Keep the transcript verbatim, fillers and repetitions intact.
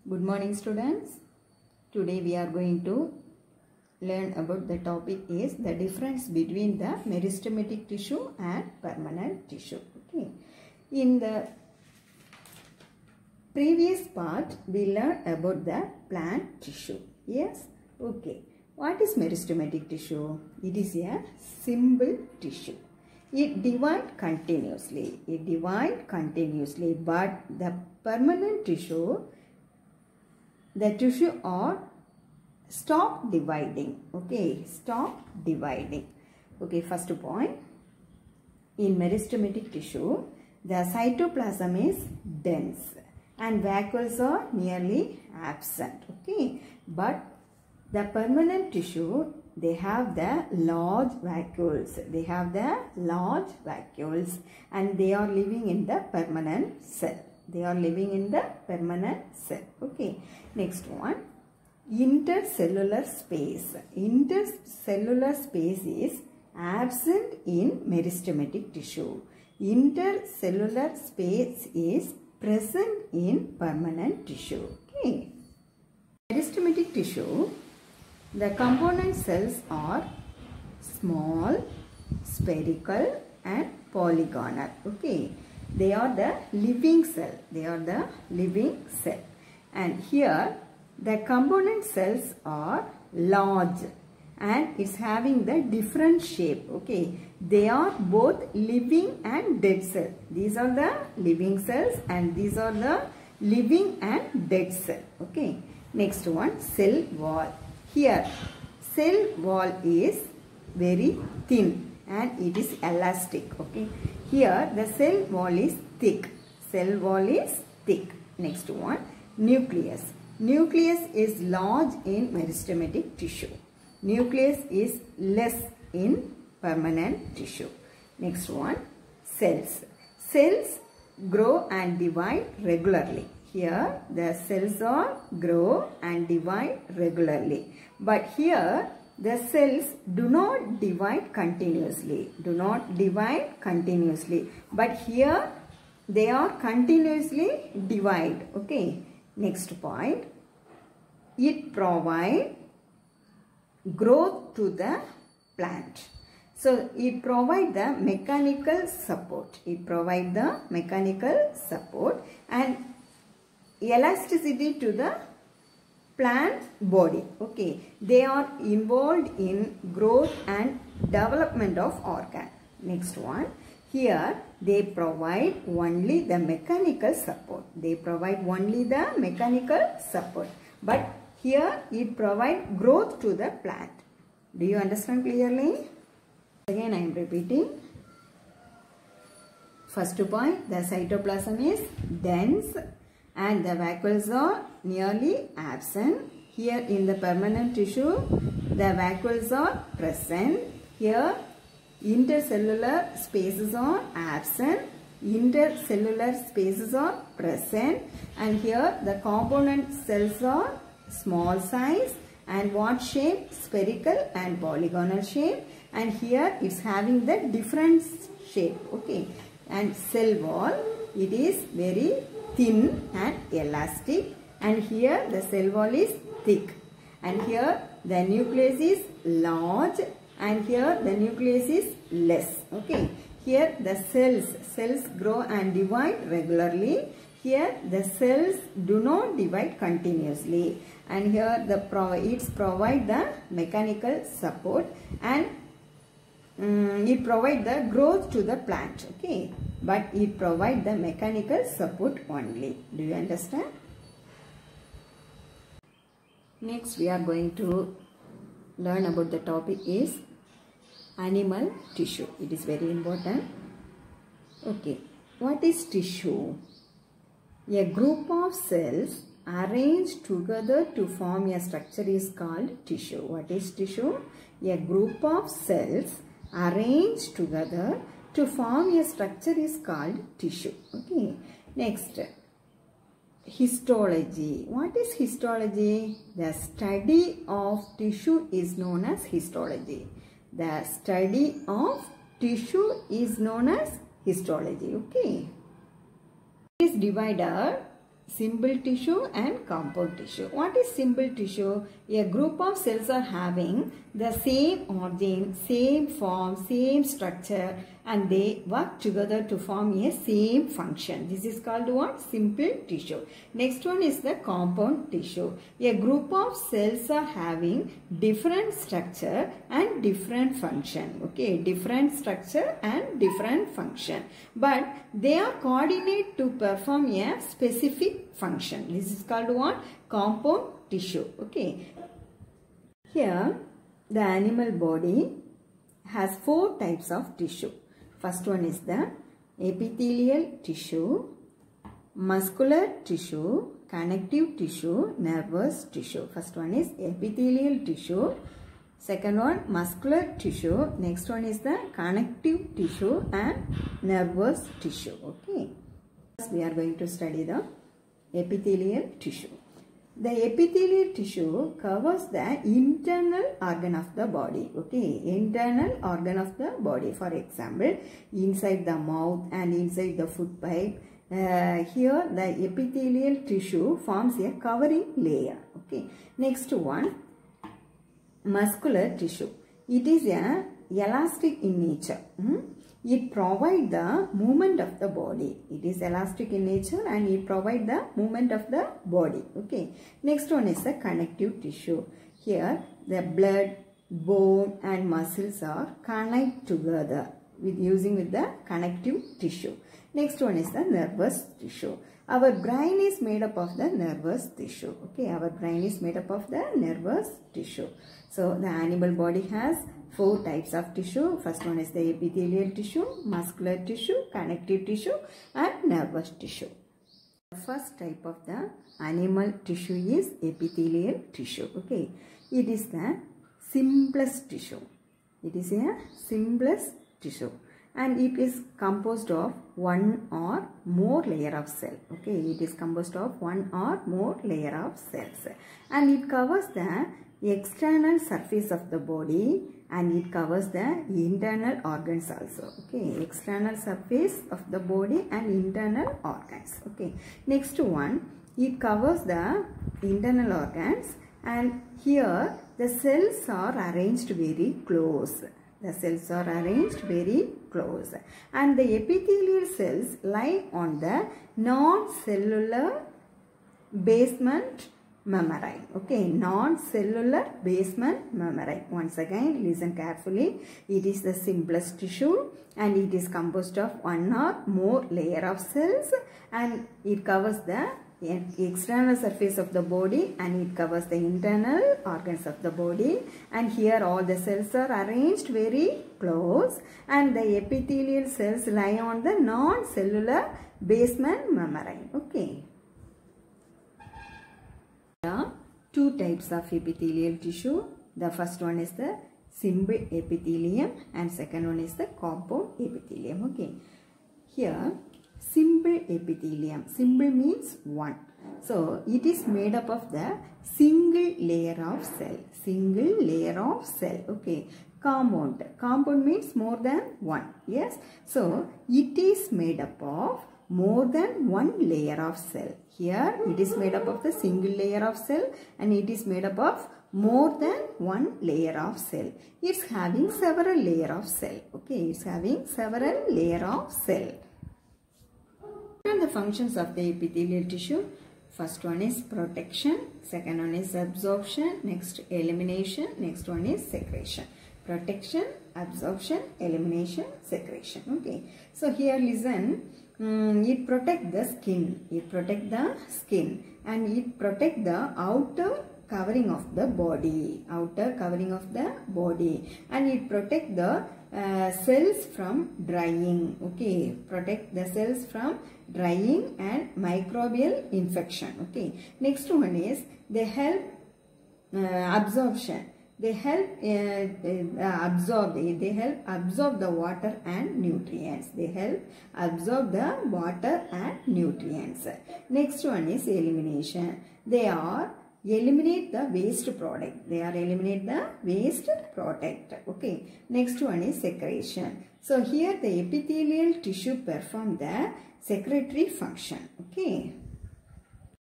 Good morning students. Today we are going to learn about the topic is the difference between the meristematic tissue and permanent tissue. Okay. In the previous part we learned about the plant tissue. Yes. Okay. What is meristematic tissue? It is a simple tissue. It divides continuously. It divides continuously. But the permanent tissue, the tissue are stop dividing. Okay, stop dividing. Okay, first point. In meristematic tissue, the cytoplasm is dense and vacuoles are nearly absent. Okay, but the permanent tissue, they have the large vacuoles. They have the large vacuoles and they are living in the permanent cell. They are living in the permanent cell. Okay. Next one. Intercellular space. Intercellular space is absent in meristematic tissue. Intercellular space is present in permanent tissue. Okay. Meristematic tissue, the component cells are small, spherical and polygonal. Okay. They are the living cell. They are the living cell. And here the component cells are large and it's having the different shape. Okay. They are both living and dead cells. These are the living cells and these are the living and dead cell. Okay. Next one, cell wall. Here cell wall is very thin and it is elastic. Okay. Here the cell wall is thick. Cell wall is thick. Next one, nucleus. Nucleus is large in meristematic tissue. Nucleus is less in permanent tissue. Next one, cells. Cells grow and divide regularly. Here the cells are grow and divide regularly. But here the cells do not divide continuously. Do not divide continuously. But here they are continuously divide. Okay. Next point. It provides growth to the plant. So it provides the mechanical support. It provides the mechanical support and elasticity to the plant body. Okay. They are involved in growth and development of organ. Next one. Here they provide only the mechanical support. They provide only the mechanical support. But here it provides growth to the plant. Do you understand clearly? Again I am repeating. First point, the cytoplasm is dense and the vacuoles are nearly absent. Here in the permanent tissue, the vacuoles are present. Here intercellular spaces are absent. Intercellular spaces are present. And here the component cells are small size and what shape? Spherical and polygonal shape. And here it's having the different shape. Okay. And cell wall, it is very thin and elastic, and here the cell wall is thick, and here the nucleus is large and here the nucleus is less. Okay. Here the cells cells grow and divide regularly. Here the cells do not divide continuously, and here the pro it provide the mechanical support and um, it provide the growth to the plant. Okay. But it provides the mechanical support only. Do you understand? Next we are going to learn about the topic is animal tissue. It is very important. Okay. What is tissue? A group of cells arranged together to form a structure is called tissue. What is tissue? A group of cells arranged together to form a structure is called tissue. Okay. Next, histology. What is histology? The study of tissue is known as histology. The study of tissue is known as histology. Okay. It is divided simple tissue and compound tissue. What is simple tissue? A group of cells are having the same origin, same form, same structure, and they work together to form a same function. This is called what? Simple tissue. Next one is the compound tissue. A group of cells are having different structure and different function. Okay, different structure and different function. But they are coordinated to perform a specific function. This is called what? Compound tissue. Okay. Here, the animal body has four types of tissue. First one is the epithelial tissue, muscular tissue, connective tissue, nervous tissue. First one is epithelial tissue. Second one, muscular tissue. Next one is the connective tissue and nervous tissue. Okay. We are going to study the epithelial tissue. The epithelial tissue covers the internal organ of the body. Okay, internal organ of the body. For example, inside the mouth and inside the food pipe. Uh, here, the epithelial tissue forms a covering layer. Okay. Next one, muscular tissue. It is a elastic in nature. Hmm? It provides the movement of the body. It is elastic in nature and it provides the movement of the body. Okay. Next one is the connective tissue. Here the blood, bone and muscles are connected together with using with the connective tissue. Next one is the nervous tissue. Our brain is made up of the nervous tissue. Okay. Our brain is made up of the nervous tissue. So the animal body has four types of tissue. First one is the epithelial tissue, muscular tissue, connective tissue and nervous tissue. The first type of the animal tissue is epithelial tissue. Okay. It is the simplest tissue. It is a simplest tissue and it is composed of one or more layer of cell. Okay. It is composed of one or more layer of cells and it covers the external surface of the body and it covers the internal organs also. Okay, external surface of the body and internal organs. Okay, next one, it covers the internal organs and here the cells are arranged very close. The cells are arranged very close and the epithelial cells lie on the non-cellular basement membrane. Okay, non-cellular basement membrane. Once again, listen carefully. It is the simplest tissue and it is composed of one or more layer of cells and it covers the external surface of the body and it covers the internal organs of the body and here all the cells are arranged very close and the epithelial cells lie on the non-cellular basement membrane. Okay. There are two types of epithelial tissue. The first one is the simple epithelium and second one is the compound epithelium. Okay. Here, simple epithelium. Simple means one. So, it is made up of the single layer of cell. Single layer of cell. Okay. Compound. Compound means more than one. Yes. So, it is made up of more than one layer of cell. Here it is made up of the single layer of cell and it is made up of more than one layer of cell. It's having several layer of cell. Okay, it's having several layer of cell. What are the functions of the epithelial tissue? First one is protection, second one is absorption, next elimination, next one is secretion. Protection, absorption, elimination, secretion. Okay. So here listen. Um, it protect the skin, it protect the skin and it protect the outer covering of the body, outer covering of the body and it protect the uh, cells from drying. Okay, protect the cells from drying and microbial infection. Okay, next one is they help uh, absorption. They help uh, uh, absorb, they help absorb the water and nutrients. They help absorb the water and nutrients. Next one is elimination. They are eliminate the waste product. They are eliminate the waste product. Okay. Next one is secretion. So here the epithelial tissue perform the secretory function. Okay.